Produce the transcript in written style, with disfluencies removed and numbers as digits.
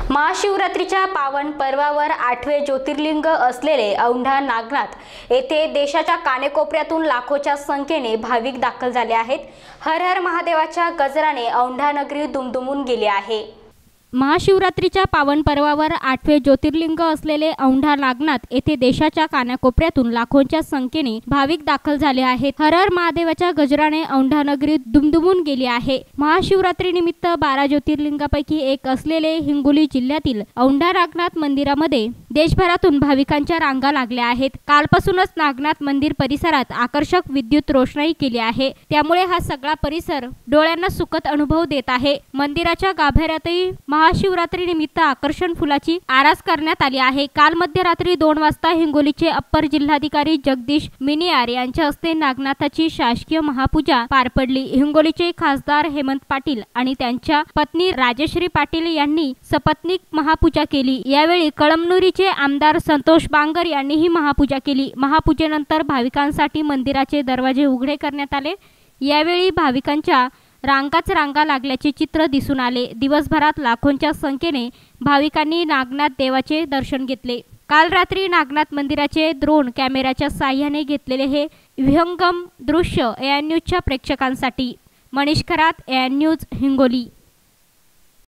महाशिवरात्रीच्या पावन पर्वावर 8वे ज्योतिर्लिंग असलेले औंढा नागनाथ येथे देशाच्या कानेकोपऱ्यातून लाखोच्या संख्येने भाविक दाखल झाले आहेत। हर हर महादेवाच्या गजराने औंढा नगरी दुमदुमून गेली आहे। महाशिवरात्रीच्या पावन पर्वावर 8वे ज्योतिर्लिंग असलेले औंढा नागनाथ येथे देशाच्या कानाकोपऱ्यातून लाखोंच्या संख्येने भाविक दाखल झाले आहेत। हर हर महादेवाच्या गजराने औंढा नगरी दुमदुमून गेली आहे। महाशिवरात्री निमित्त 12 ज्योतिर्लिंगापैकी एक असलेले हिंगोली जिल्ह्यातील औंढा नागनाथ मंदिरामध्ये देशभरातून भाविकांच्या रांगा लागल्या आहेत। कालपासूनच नागनाथ मंदिर परिसरात आकर्षक विद्युत रोषणाई केली आहे, त्यामुळे हा सगळा परिसर डोळ्यांना सुखद अनुभव देत आहे। मंदिराच्या गाभाऱ्यातही महाशिवरात्री निमित्त आकर्षण फुलाची आरास करण्यात आली आहे। काल मध्यरात्री 2 वाजता हिंगोलीचे अप्पर जिल्हाधिकारी जगदीश मिनियार यांच्या हस्ते नागनाथाची शासकीय महापूजा पार पडली। हिंगोलीचे खासदार हेमंत पाटील आणि त्यांच्या पत्नी राजश्री पाटील यांनी सपत्नीक महापूजा केली। यावेळी कळमनुरीचे आमदार संतोष बांगर यांनीही महापूजा केली। महापूजेनंतर भाविकांसाठी मंदिराचे दरवाजे उघडे करण्यात आले। यावेळी भाविकांच्या रांगा लागल्याचे चित्र दिसून आले। दिवसभरात लाखोंच्या संख्येने भाविकांनी नागनाथ देवाचे दर्शन घेतले। काल रात्री नागनाथ मंदिराचे ड्रोन कॅमेऱ्याच्या साहाय्याने घेतलेले हे विहंगम दृश्य AN न्यूजच्या प्रेक्षकांसाठी। Manish Kharat, AN news, Hingoli.